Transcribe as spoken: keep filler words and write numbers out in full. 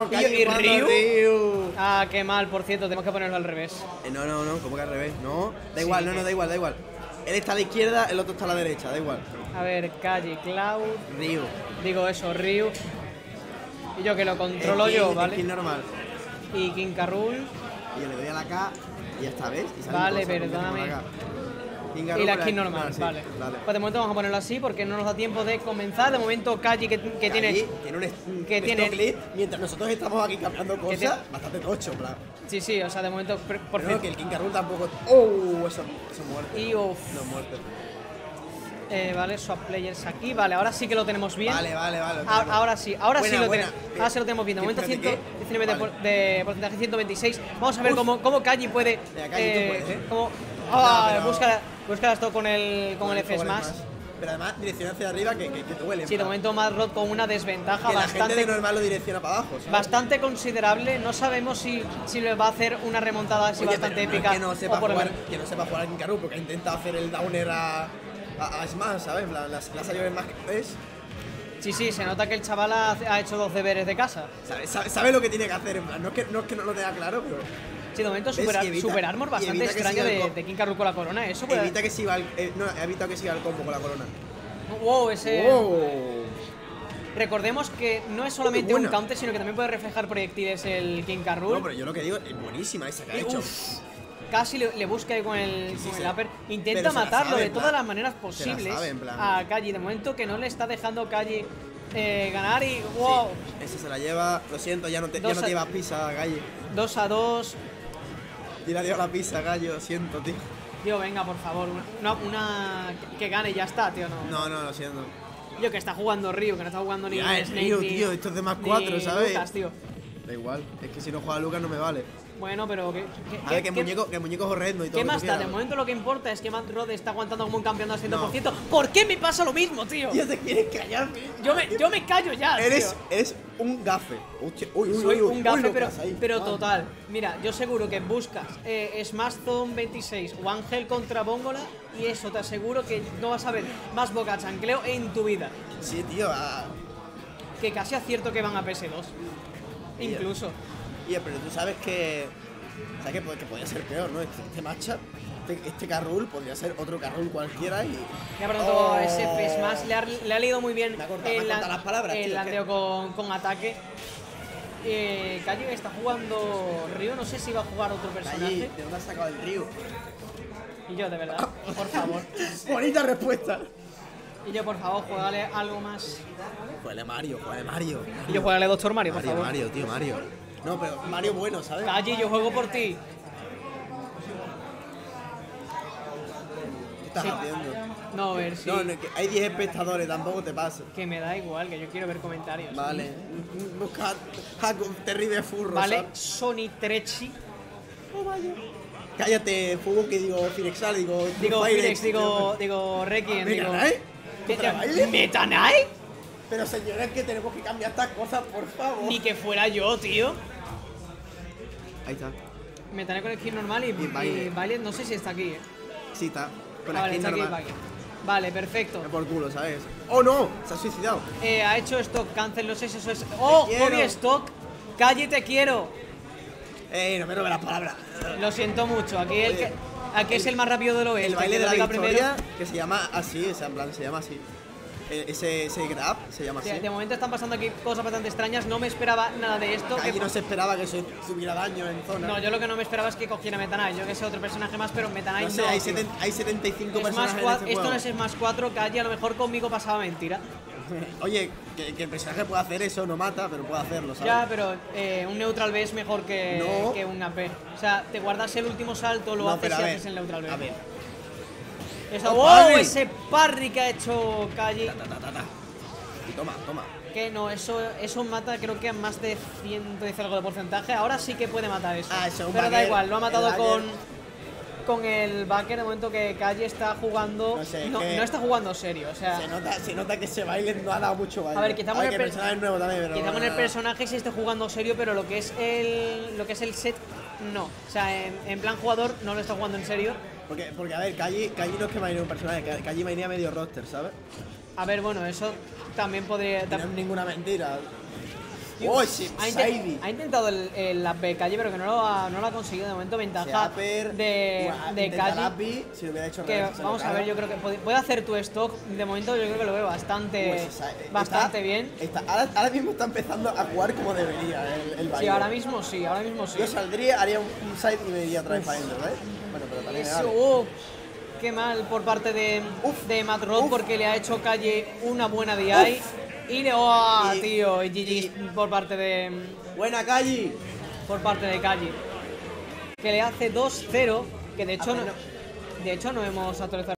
¿Y, y Ryu? Ryu? Ah, qué mal, por cierto, tenemos que ponerlo al revés. Eh, no, no, no, ¿cómo que al revés? No, da Sí, igual, no, que- no, da igual, da igual. Él está a la izquierda, el otro está a la derecha, da igual. A ver, Kaji, Cloud. Ryu. Digo eso, Ryu. Y yo que lo controlo El yo, King- ¿vale? el King normal. Y King K. Rool. Y yo le doy a la K y ya está, ¿ves? Y salen Vale, cosas, perdóname. por acá. King K. Y la Rool, skin normal, ah, sí, vale. vale. Pues de momento vamos a ponerlo así porque no nos da tiempo de comenzar. De momento Kaji que, que tiene... Allí tiene un, est- un que tiene- stock list, mientras nosotros estamos aquí cambiando cosas, tiene- bastante tocho, en plan. Sí, sí, o sea, de momento... Por, por Pero fin. que el King K. Rool tampoco. ¡Oh! Eso, eso muerte. Y uff. No muerte. Eh, vale, swap players aquí. Vale, ahora sí que lo tenemos bien. Vale, vale, vale. A- vale. ahora sí, ahora Buena, sí lo buena. tenemos. Ahora sí lo tenemos bien. De ¿Qué, momento espérate, ciento diecinueve de, qué? por- de porcentaje, ciento veintiséis. Vamos a ver Uf. cómo, cómo Kaji puede. Venga, Kaji, tú eh, puedes, ¿eh? cómo- ah, No, pero- busca, busca esto con el, con el F Con Smash. Pero además, dirección hacia arriba que, que, que te huele. Sí, de momento Mad Rod con una desventaja que la gente de bastante, normal lo direcciona para abajo, ¿sabes? bastante considerable. No sabemos si, si le va a hacer una remontada así Oye, bastante pero no es épica. que no sepa o por el- jugar, que no sepa jugar al King K. Rool, porque ha intentado hacer el downer a, a, a Smash, ¿sabes? La, la, la ha salido en más que es. Sí, sí, se nota que el chaval ha, ha hecho los deberes de casa. Sabe, sabe, sabe lo que tiene que hacer, en plan. No es que no, es que no lo tenga claro, pero. Sí, de momento ¿Ves? super, Y evita- super armor y bastante evita que extraño siga el de, co- de King K. Rool con la corona. Eso puede... Evita que siga el, eh, no, ha evitado que siga el combo con la corona. Wow, ese... ¡Oh! Recordemos que no es solamente Oh, un buena. counter, sino que también puede reflejar proyectiles el King K. Rool. No, pero yo lo que digo es buenísima esa que ha Y, hecho. uf, casi le, le busca ahí con el, Sí, con sí, el sí. upper. Pero Intenta se la matarlo sabe, de en todas plan. las maneras Se la posibles sabe, en plan. a Kaji. De momento que no le está dejando Kaji eh, ganar y wow. Sí, ese se la lleva. Lo siento, ya no te, ya Dos no a- te llevas pizza, gallo. dos a dos. Tira dio la pizza, gallo. Lo siento, tío. Tío, venga, por favor. Una, una, una- que gane y ya está, tío. No. No, no, lo siento. Yo que está jugando Ryu, que no está jugando ni Ya, es Snake Ryu, ni, tío, esto es de más ni cuatro, ¿sabes? Lucas, tío. Da igual, es que si no juega Lucas no me vale. Bueno, pero que, que- A ver, que que- muñeco, que muñeco es horrendo y todo. ¿Qué lo que más tú da? De quieras. momento lo que importa es que Matt Rod está aguantando como un campeón al cien por ciento. ¿Por qué me pasa lo mismo, tío? Tío, te quieres callar. Yo me, yo me callo ya, Eres, tío. eres un gafe. Hostia, uy, uy, Soy uy, uy, un gafe, uy, pero, Lucas, ahí. pero Madre. total. Mira, yo seguro que buscas eh, Smash Zone veintiséis o Ángel contra Bóngola y eso te aseguro que no vas a ver más boca chancleo en tu vida. Sí, tío. ah, Que casi acierto que van a P S dos. Incluso. Oye, pero tú sabes que. ¿Sabes que, po- que podía ser peor, no? Este, este matchup, este, este K. Rool podría ser otro K. Rool cualquiera y. Ya por tanto, Oh. ese F Smash le ha, le ha leído muy bien Me ha cortado- me ha el, cortado las palabras, el tío, landeo ¿qué? con, con ataque. Eh, Kaji está jugando Ryu, no sé si va a jugar otro Allí, personaje. ¿de dónde has sacado el Ryu? Y yo, de verdad, por favor. Bonita respuesta. Y yo, por favor, juegale algo más. Juegale Mario, juegale Mario. Y yo, juegale Doctor Mario, por Mario, favor. Mario, tío, Mario. No, pero Mario bueno, ¿sabes? Kaji, yo juego por ti. ¿Qué estás Sí. haciendo? No, a ver si. No, no, que hay diez espectadores, tampoco te pases. Que me da igual, que yo quiero ver comentarios. Vale. Busca Haku, terrible furro. Vale, ¿sabes? Sony Trechi. Cállate, Fugo, que digo Firexal, digo. Digo Fire Phoenix, X, digo, digo Requiem, Mira, digo. ¿eh? ¿Qué ¿Otra te- baile? ¿Metanai? Pero señores, que tenemos que cambiar estas cosas, por favor. Ni que fuera yo, tío. Ahí está. Metanai con el skin normal y, y Baile. Baile, no sé si está aquí, eh. Sí, está. Con Ah, la vale, skin está aquí normal. Baile. Vale, perfecto. Por culo, ¿sabes? ¡Oh, no! Se ha suicidado. Eh, ha hecho stock cancel, no sé si eso es. ¡Oh! quiero. Bobby Stock. Calle, te quiero. Eh, no me robes las palabras. Lo siento mucho. Aquí, el Oye, que, aquí es el más rápido del oeste. El baile que de lo la diga victoria, primero. que se llama así, o sea, en plan, se llama así. Eh, Ese, ese grab se llama así. De, de momento están pasando aquí cosas bastante extrañas. No me esperaba nada de esto. Allí que- no se esperaba que eso tuviera daño en zona. No, yo lo que no me esperaba es que cogiera Metanai. Yo que sé otro personaje más, pero Metanai No no. sé, hay, tío. seten- hay setenta y cinco Es más personajes en cua- este esto juego. no es más cuatro, Calle, a lo mejor conmigo pasaba mentira. Oye, que, que el personaje puede hacer eso, no mata, pero puede hacerlo, ¿sabes? Ya, pero eh, un neutral B es mejor que, No. que un A P. O sea, te guardas el último salto, lo No, haces pero y a ver, haces el neutral B. A ver. Eso, ¡Oh, ¡wow! parry! Ese parry que ha hecho Calle. Ta, ta, ta, ta, ta. Y toma, toma. Que no, eso, eso mata creo que a más de ciento diez algo de porcentaje. Ahora sí que puede matar eso. Ah, eso es un pero da backer, igual, lo ha matado el con, backer. con el backer. De momento que Calle está jugando. No sé, no, que- no está jugando serio. O sea, Se nota, se nota que ese baile no ha dado mucho baile. A ver, quizá con Ay, el que per- personaje es nuevo también, pero... quizá con el personaje sí esté jugando serio, pero lo que es el, lo que es el set, no. O sea, en, en plan jugador no lo está jugando en serio. Porque, porque a ver, Kaji, Kaji no es que mainee un personaje, Ka- Kaji mainea medio roster, ¿sabes? A ver, bueno, eso también podría. No tam- es ninguna mentira. tío. Oh, sí, ha, inte- Saidi. ha intentado el, el up B Calle, pero que no lo ha, no lo ha conseguido. De momento, ventaja Upper, de, ua- de intenta Calle. la B, si lo hubiera hecho Que revés, se lo vamos a caga. ver, yo creo que puede, puede hacer tu stock. De momento, yo creo que lo veo bastante, Pues, o sea, bastante está- bien. está- ahora, ahora mismo está empezando a jugar como debería el, el Sí, Bayo. ahora mismo sí, ahora mismo sí. Yo saldría, haría un, un side y me iría otra vez para adentro, ¿sabes? Bueno, pero también me Eso, vale. uh, qué mal por parte de, Uf, de Matt Rod uf. porque le ha hecho Calle una buena D I. Y le, oh, Y- tío, y G y- G por parte de Buena calle. por parte de Calle. Que le hace dos cero, que de hecho Ah, no, pero de hecho no hemos actualizado